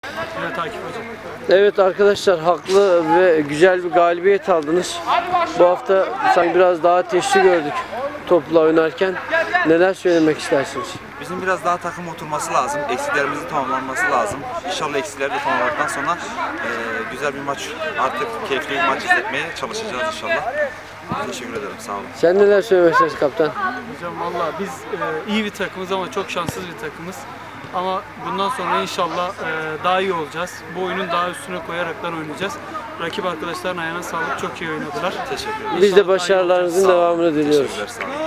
Evet Akif Hocam. Evet arkadaşlar, haklı ve güzel bir galibiyet aldınız. Bu hafta sanki biraz daha ateşli gördük topla oynarken. Neler söylemek istersiniz? Bizim biraz daha takım oturması lazım. Eksiklerimizin tamamlanması lazım. İnşallah eksikleri de tamamladıktan sonra güzel bir maç, artık keyifli bir maç izletmeye çalışacağız inşallah. Teşekkür ederim. Sağ olun. Sen neler söylemek istersin kaptan? Hocam valla biz iyi bir takımız ama çok şanssız bir takımız. Ama bundan sonra inşallah daha iyi olacağız. Bu oyunun daha üstüne koyaraktan oynayacağız. Rakip arkadaşların ayağına sağlık, çok iyi oynadılar. Teşekkür ederim. Biz de başarılarınızın devamını diliyoruz. Teşekkürler. Sağ olun.